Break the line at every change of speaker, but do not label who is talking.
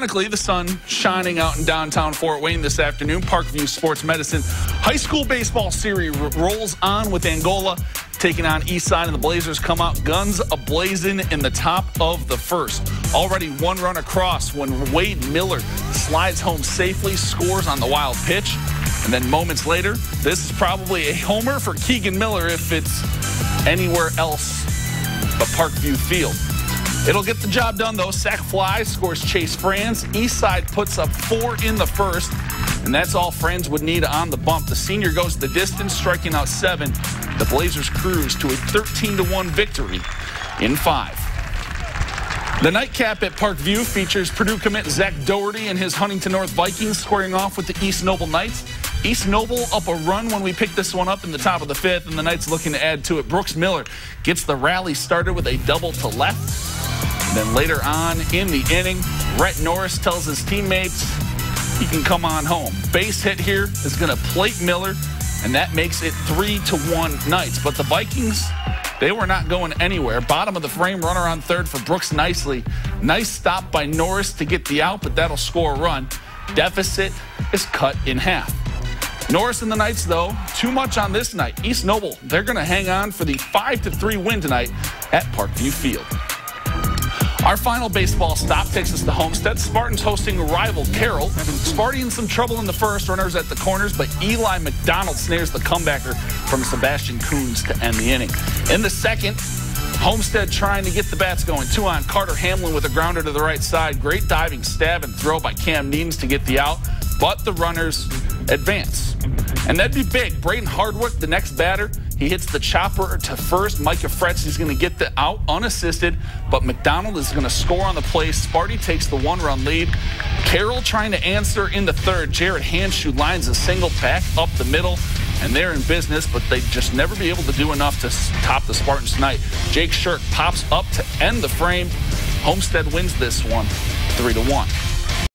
Ironically, the sun shining out in downtown Fort Wayne this afternoon. Parkview Sports Medicine High School Baseball Series rolls on with Angola taking on Eastside, and the Blazers come out guns a-blazing in the top of the first. Already one run across when Wade Miller slides home safely, scores on the wild pitch. And then moments later, this is probably a homer for Keegan Miller if it's anywhere else but Parkview Field. It'll get the job done, though. Sac fly scores Chase Franz. Eastside puts up 4 in the first, and that's all Franz would need on the bump. The senior goes the distance, striking out 7. The Blazers cruise to a 13-1 victory in 5. The nightcap at Parkview features Purdue commit Zach Doherty and his Huntington North Vikings squaring off with the East Noble Knights. East Noble up a run when we pick this one up in the top of the 5th, and the Knights looking to add to it. Brooks Miller gets the rally started with a double to left. Then later on in the inning, Rhett Norris tells his teammates he can come on home. Base hit here is going to plate Miller, and that makes it 3-1 Knights. But the Vikings, they were not going anywhere. Bottom of the frame, runner on third for Brooks Nicely. Nice stop by Norris to get the out, but that'll score a run. Deficit is cut in half. Norris and the Knights, though, too much on this night. East Noble, they're going to hang on for the 5-3 win tonight at Parkview Field. Our final baseball stop takes us to Homestead. Spartans hosting rival Carroll. Sparty in some trouble in the first, runners at the corners, but Eli McDonald snares the comebacker from Sebastian Coons to end the inning. In the second, Homestead trying to get the bats going. 2 on. Carter Hamlin with a grounder to the right side. Great diving stab and throw by Cam Needens to get the out, but the runners advance. And that'd be big. Braden Hardwick, the next batter, he hits the chopper to first. Micah Fretz going to get the out unassisted, but McDonald is going to score on the play. Sparty takes the 1-run lead. Carroll trying to answer in the third. Jared Hanshoe lines a single pack up the middle, and they're in business, but they just never be able to do enough to top the Spartans tonight. Jake Shirk pops up to end the frame. Homestead wins this one 3-1.